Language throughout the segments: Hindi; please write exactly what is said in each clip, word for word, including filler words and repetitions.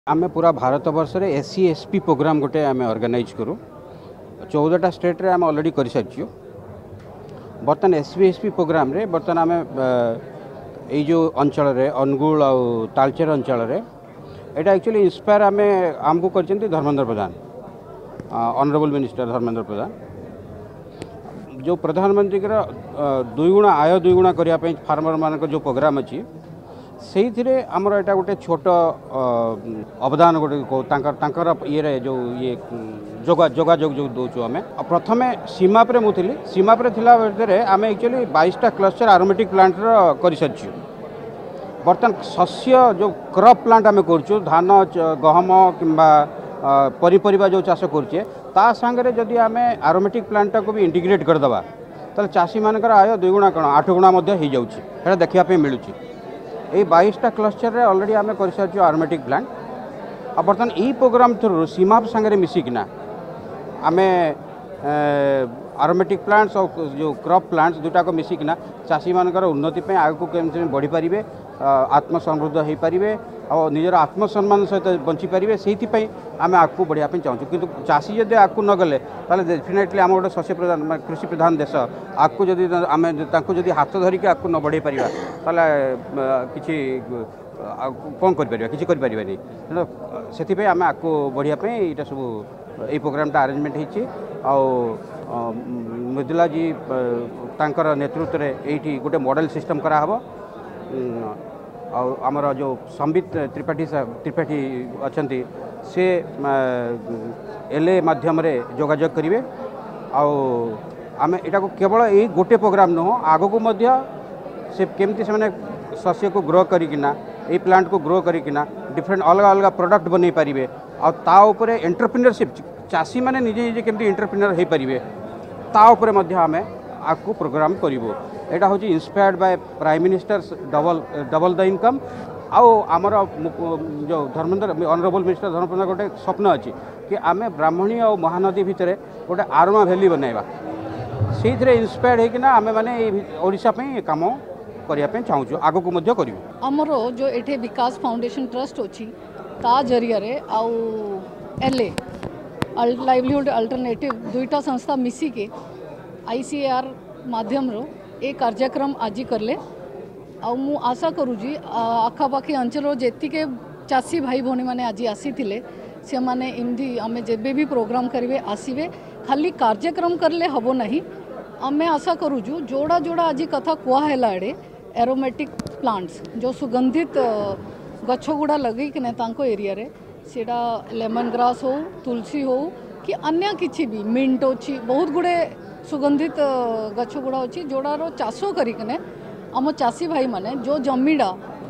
आमे पूरा भारत वर्ष रे एससी एसपी प्रोग्राम गोटे आमे ऑर्गेनाइज करूँ चौदहटा स्टेट रे आमे ऑलरेडी कर सारी बर्तमान एससी एसपी प्रोग्राम रे बर्तमान आमे ये जो अंचल रे अनुगुल आ तालचेर अंचल रे एटा एक्चुअली इंस्पायर आमे आमको करचंती धर्मेंद्र प्रधान ऑनरेबल मिनिस्टर धर्मेंद्र प्रधान जो प्रधानमंत्री दुईगुणा आय दुईगुणा करने फार्मर मान जो प्रोग्राम अच्छी से आमर एटा गोटे छोट अवदान गोटे ये जो ये जोगा जोगाजोग जो दौचु आम प्रथम सीमापे मुझे सीमापे थी आम एक्चुअली बाईसटा क्लस्टर आरोमेटिक प्लांट कर सारी बर्तमान शस्य जो क्रॉप प्लांट आम कर धान गहम किंबा पनीपरिया जो चाष करुचे ता सांगे जदि आम आरोमेटिक प्लांट को भी इंटीग्रेट करदे तो चाषी मानकर आय दुईगुणा कौन आठ गुणा हो देखापी मिलूँ ये बाईसटा क्लस्टर रे ऑलरेडी आम कर सारी आरोमेटिक प्लांट आ बर्तमान यही प्रोग्राम थ्रू सीमाप सांगे मिसिकिना आम आरोमेटिक प्लांट्स और जो क्रॉप प्लांट्स दुटा को मिसिकिना चाषी मानकर उन्नति आगे केमती बढ़ी पारे आत्मसमृद्ध हो पारे और निजर आत्मसम्मान सहित बंची पारे से आम आगे बढ़ापी चाहूँ कि चाषी जब आगे न गले डेफिनेटली आम गोटे शस्य प्रधान कृषि प्रधान देश आगे जदि आम जदि हाथ धरिकी आगे न बढ़े पारा कि कौन कर किसी करें से आम आगे बढ़ापी यहाँ सब ये प्रोग्रामटा अरेंजमेंट हो मृदुला जी तांकर नेतृत्व में ये गोटे मॉडल सिस्टम कराहब आमर जो संबित त्रिपाठी त्रिपाठी अच्छा से एलए माध्यम रे जोगाजोग करेंगे आम यहाँ केवल यही गोटे प्रोग्राम नुह आग को मध्य से केमती से शस्य को ग्रो करिकिना ये प्लांट को ग्रो करिकिना डिफरेंट अलग अलग प्रोडक्ट बन पारे और एंटरप्रेन्योरशिप चाषी मैंने निजे निजे केमती एंटरप्रेन्योर हो पारे ताऊपर आम आपको प्रोग्राम करूँ यहाँ हूँ inspired by prime minister double double the income आउ आमर जो धर्मेंद्र ऑनरेबल मिनिस्टर धर्मेंद्र गोटे स्वप्न अच्छी कि आम ब्राह्मणी और महानदी भितर गोटे आरोमा भैली बनवा से इंस्पायर्ड होना आम मैंने ओडिशा काम करने चाहूँ आग को करूँ आमर जो ये विकास फाउंडेशन ट्रस्ट अच्छी ता जरिया आउ एलए लाइवलीहुड अल्टरनेटिव दुईटा संस्था मिसिके आईसीएआर माध्यम रो ए कार्यक्रम आज करले आ मु आशा करूजी आखापाखी अंचल जेतिके चाषी भाई भौणी मैंने आज आसी से माने इमदी आम जेबे भी प्रोग्राम करेंगे आसवे खाली कार्यक्रम करले हबो नहीं आम आशा करूजु जोड़ा जोड़ा आज कथा कहला एडे एरोमेटिक प्लांट्स जो सुगंधित गछ गुड़ा लगे कि एरिया रे सेटा लेमन ग्रास हो तुलसी हो कि अन्य किसी भी मिंट अच्छी बहुत गुड़े सुगंधित गछ गुड़ा अच्छी जोड़ार चाष करने आम चाषी भाई माने जो जमीडा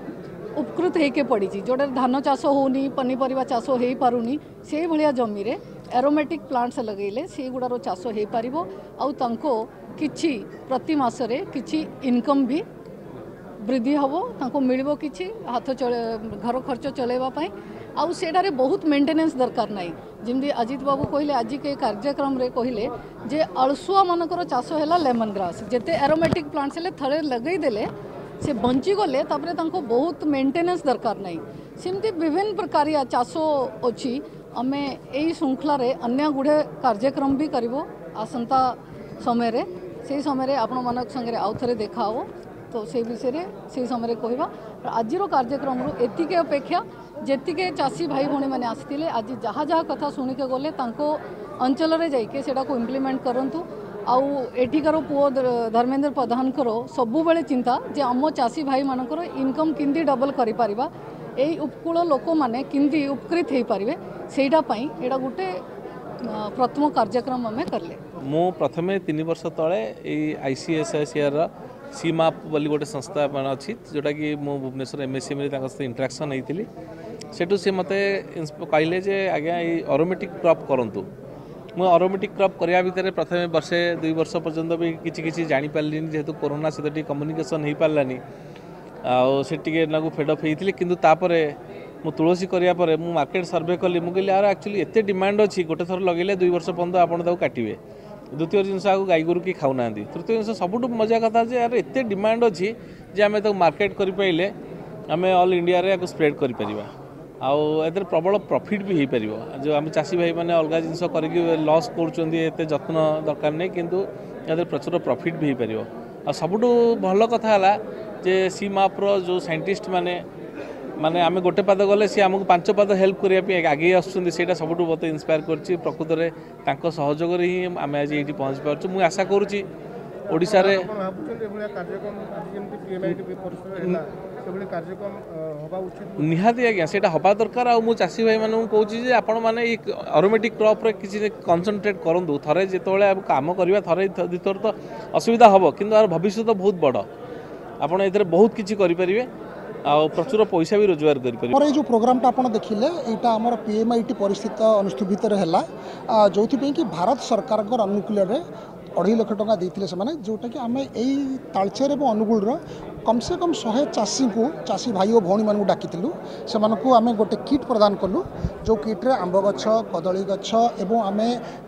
उपकृत होके पड़ी जोड़ा धान चाष होनी पनीपरिया चाष हो पारुनी से भाया जमी रे एरोमेटिक प्लांट्स लगेले से गुड़ार चाष हो पार आउ किछि प्रति मासरे किछि इनकम भी वृद्धि हम तांको मिलिबो किछि हाथ चले घर खर्च चलेबाई आउ सेटारे बहुत मेंटेनेंस दरकार नहीं जमी अजित बाबू कहले आज के कार्यक्रम रे कहले जे अळसुआ मानकर चाष है लेमन ग्रास जेते एरोमेटिक प्लांट्स हेले थरे लगई देले से बंची गले तापरे तांको बहुत मेंटेनेंस दरकार नहीं सेमती विभिन्न प्रकार चाष अच्छी आमे एई श्रृंखला रे अन्य गुड़े कार्यक्रम भी करिवो आसंता समय रे से समय रे आपण मानक संगे आउ थरे देखा हो तो से विषय से समय कहवा आज कार्यक्रम एतिके अपेक्षा जेतिके चाषी भाई भौणी मैंने आसते आज जहाँ जहाँ कथा शुणिके गले अंचल रे जाइके सेटा को इम्प्लीमेंट करंतु आउ एठिकार पुओ धर्मेंद्र प्रधान सबु बेले चिंता जे आम चाषी भाई मानकर इनकम किंदी डबल करि परिबा एई उपकूल लोक माने किंदी उपकृत हो पारे सेटा पई एटा गुटे प्रथम कार्यक्रम आम करले मु प्रथमे तीन वर्ष तले आईसीएसआईसीआर सीमाप बोली गोटे संस्था अच्छी जोटा कि मु भुवनेश्वर एमएससी में इंटराक्शन होती सेठू सी मत कहले जे आज्ञा ऑरोमेटिक क्रॉप करूँ मु ऑरोमेटिक क्रॉप करने भितर प्रथम वर्षे दुई वर्ष पर्यंत भी किसी किसी जापारे जेहेतु कोरोना सहित कम्युनिकेशन हो पारानी आगे ना फेडअप होती कि मु तुलसी करापर मु मार्केट सर्वे कली मुझे यार एक्चुअली एत डिमांड अच्छी गोटे थर लगे दुई वर्ष पर्यंत आपको काटे द्वितीय जिनस आगे गाई गोरु कि खाऊना तृतीय जिन सबुठ मजा कथा यार एत डिमांड अच्छी जे आम मार्केट कर पाइले आम ऑल इंडिया रे स्प्रेड कर आउ एतिर प्रबल प्रॉफिट भी हो पार जो आम चाषी भाई मैंने अलग जिनस करके लॉस कर जत्न दरकार नहीं किंतु एतिर प्रचुर प्रॉफिट भी हो पार आ सबुठ भल कथा है जे सी मैप्र जो साइंटिस्ट माने माने आम गोटे पाद गले सी आमको पांच पाद हेल्प करने आगे आसटा सब बहुत इन्स्पायर कर प्रकृत में सहयोग ही आम आज ये पहुँच पार्छ मुझे आशा करुँची ओडिशा रे निहाती आज्ञा से हवा दरकार आ मु चाषी भाई मानू कहूँ आपण मैंने अरोमेटिक क्रॉप रे किसी कनसंट्रेट करूँ थे जो कम करवा थे दिथर तो असुविधा हम कि भविष्य तो बहुत बड़ आपड़ ए बहुत किसी करें आ प्रचुर पैसा भी रोजगार कर जो प्रोग्रामटा आप देखिले यहाँ आम पीएमआईटी परिस्थित अनुष्ठित है जो कि भारत सरकार अनुकूल अढ़ाई लक्ष टका देते से जोटा कि आम यही तालचेर और अनुगुल कम से कम शहे चाषी को चाषी भाई और भौणी मानू डाकी से आम गोटे किट प्रदान कलु जो किट्रे आंब गछ कदली गछ एवं आम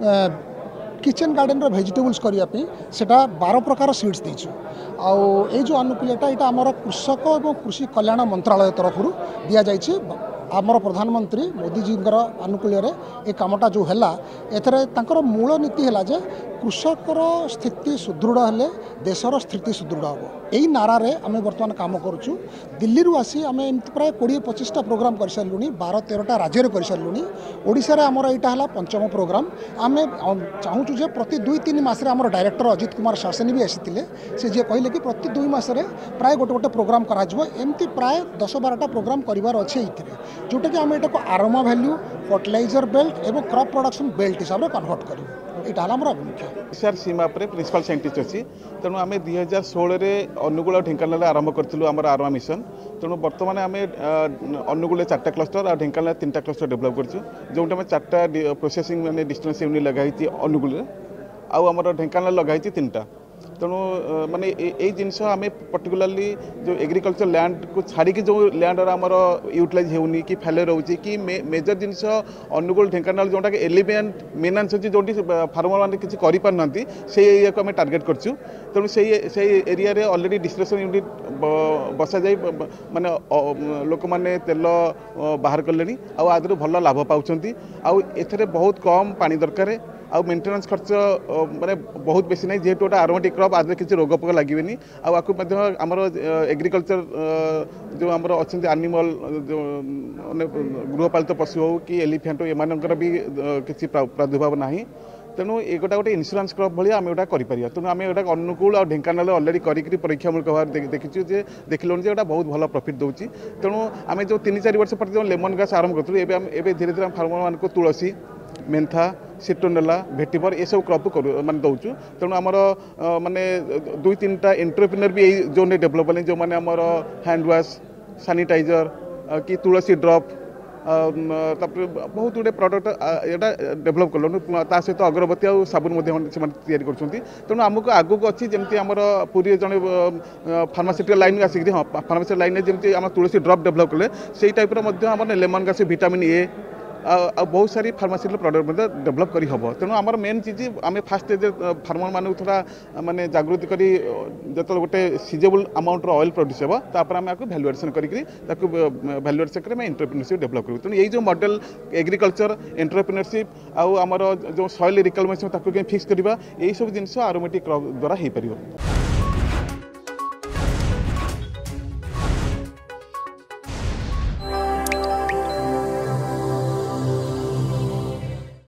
किचन गार्डन भेजिटेबल्स करने सेटा बारह प्रकार सीड्स देचु आउ ये जो अनुकूलता यहाँ आमर कृषक और कृषि कल्याण मंत्रालय तरफ दि जाइए आमर प्रधानमंत्री मोदी जी अनुकूल ये कामटा जो है एथर मूल नीति है जे कृषकर स्थिति सुदृढ़ हेले देशर स्थिति सुदृढ़ हम यही नारे आम बर्तमान काम करुँ दिल्ली आसी आम एमती प्राय कोड़े पचिशटा प्रोग्राम कर सारूँ बारह तेरहटा राज्य कर सारूँ ओडिशा रे आमर यहाँ है पंचम प्रोग्राम आम चाहूँ जे प्रति दुई तीन मसरे आम डायरेक्टर अजित कुमार शासनी भी आसी से जी कहले कि प्रति दुई मसरे प्राय गोटे गोटे प्रोग्राम करमती प्राय दस बारटा प्रोग्राम करार अच्छे ये जोटा कि आम यहाँ आरोमा वैल्यू फर्टिलाइजर बेल्ट और क्रॉप प्रोडक्शन बेल्ट हिसाब से कन्वर्ट करूँ यहाँ आम अभिमुख्य ओडिशार सीमा पर प्रिंसिपल साइंटिस्ट अच्छी तेणु आम दुई हजार षोल अनुगुल ढेंकानाल आरंभ करूँ आम आरोमा मिशन तेणु बर्तमान आम अनुगुल चार्टा क्लस्टर और ढेंकानाल तीन क्लस्टर डेभलप करूँ जो आम चार्टा प्रोसेसिंग माने डिस्टेंस यूनिट लगाई अनुगुल आम ढेंकानाल लगाई तीन टा तेणु माने यही जिनस आम पर्टिकुलाली जो एग्रीकल्चर लैंड को छाड़ी जो लैंड आमर यूटिलाइज होनी कि फेलियर होची कि मेजर जिनस अनुगुल ढेंकानाल जोटा कि एलिमेंट मेनान्स अच्छी जो फार्मर मैंने किसी करें से एरिया को आम टार्गेट करूँ तेणु से एरिया रे ऑलरेडी डिस्ट्रिब्यूशन यूनिट बसा जाए माने लोक मैंने तेल बाहर कले आदि भल लाभ पाँच आउ बहुत कम पानी दरकार आउ मेंटेनेंस खर्च माने बहुत बेसी नहीं जेहेतु गोटे आरोमेटिक क्रॉप आदि किसी रोग पोक लगे आपको आमर एग्रीकल्चर जो आमर अच्छा एनिमल जो गृहपालित पशु हो कि एलिफेंट हो एमानकर भी किसी प्रादुर्भाव ना तेणु ये गोटा गोटे इन्शुरांस क्रॉप भाई आम यहाँ करें तेणु आम यहाँ अनुकूल और ढेंकानाल अलरेडी करी परीक्षामूलक भाव देखीचु जे देखिलुँ जे बहुत भल प्रॉफिट दूसरी तेणु आम जो तीन चार वर्ष पर जो लेमन ग्रास आरंभ करूँ एवं धीरे धीरे फार्मर मान तुलसी मेंथा सिट्रोनेला भेटिवर ये सब क्रॉप मान दौचु तेणु आमर माने दुई तीन टा एंटरप्रेन्योर भी यही जोन डेभलप कले जो मैंने आमर हैंड वाश सैनिटाइजर कि तुलसी ड्रॉप बहुत गुटे प्रडक्ट यहाँ डेभलप कलु ता सहित अगरबत्ती और साबुन कर तेणु आमको आगक अच्छी जमी आम पूरी जड़े फार्मास्यूटिकल लाइन आसिक हाँ फार्मास्यूटिकल लाइन जमी आम तुलसी ड्रॉप डेभलप कले से टाइप्र आम लेमन ग्रास विटामिन ए आ बहुत सारी फार्मास्यूटिकल प्रोडक्ट डेभलप करी हम तेणु आमर मेन चीज आम फास्ट फार्मर मान थोड़ा माने जागृति करी जो गोटे सीजेबल अमाउंट ऑयल प्रोड्यूस हे तापर आम आपको वैल्यूएशन करके वैल्यूएशन में एंटरप्रेन्योरशिप डेभलप करूँ तेणु यही जो मॉडल एग्रीकल्चर एंटरप्रेन्योरशिप आउ आमर जो सॉइल रिकलमेशन फिक्स करवा यही सब जिन आरोमेटिक क्रॉप द्वारा हो पार।